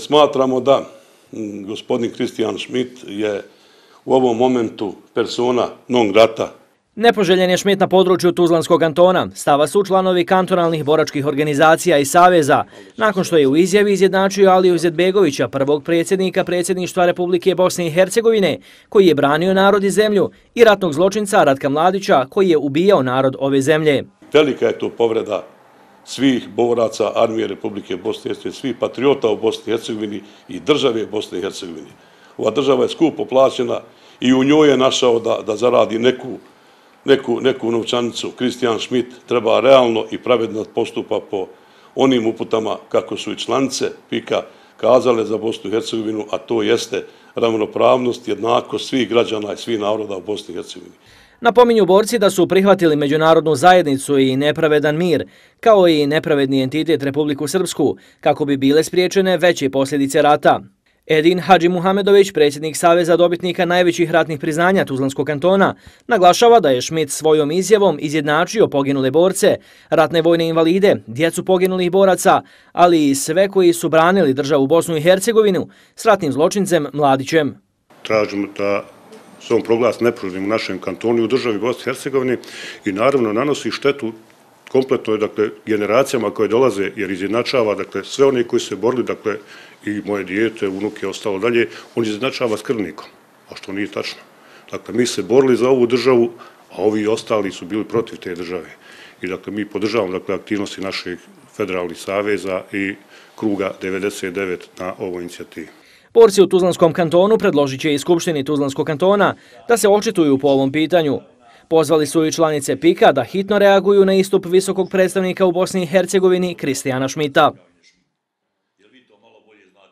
Smatramo da gospodin Kristijan Schmidt je u ovom momentu persona non grata. Nepoželjen je Schmidt na području Tuzlanskog kantona, stava su članovi kantonalnih boračkih organizacija i saveza, nakon što je u izjavi izjednačio Aliju Izetbegovića, prvog predsjednika predsjedništva Republike Bosne i Hercegovine, koji je branio narod i zemlju, i ratnog zločinca Ratka Mladića, koji je ubijao narod ove zemlje. Velika je to povreda svih boraca armije Republike Bosne i Hercegovine, svih patriota u Bosni i Hercegovini i države Bosne i Hercegovine. Ova država je skupo plaćena i u njoj je našao da zaradi neku novčanicu. Kristijan Schmidt treba realno i pravedno postupa po onim uputama kako su i članice PIK-a kazale za Bosnu i Hercegovinu, a to jeste ravnopravnost, jednakost svih građana i svih naroda u Bosni i Hercegovini. Napominju borci da su prihvatili međunarodnu zajednicu i nepravedan mir, kao i nepravedni entitet Republiku Srpsku, kako bi bile spriječene veće posljedice rata. Edin Hadži Muhamedović, predsjednik Saveza dobitnika najvećih ratnih priznanja Tuzlanskog kantona, naglašava da je Schmidt svojom izjavom izjednačio poginule borce, ratne vojne invalide, djecu poginulih boraca, ali i sve koji su branili državu Bosnu i Hercegovinu s ratnim zločincem Mladićem. Tražimo da se on proglasi neproživim u našem kantonu i u državi Bosne i Hercegovine i naravno nanosi štetu kompletno generacijama koje dolaze, jer izjednačava sve one koji se borili, i moje dijete, unuke, ostalo dalje, on izjednačava skrbnikom, a što nije tačno. Dakle, mi se borili za ovu državu, a ovi ostali su bili protiv te države. I mi podržavamo aktivnosti naših federalnih saveza i kruga 99 na ovoj inicijativi. Borci u Tuzlanskom kantonu predložit će i Skupštini Tuzlanskog kantona da se očituju po ovom pitanju. Pozvali su i članice PIK-a da hitno reaguju na istup visokog predstavnika u Bosni i Hercegovini Kristijana Schmidta.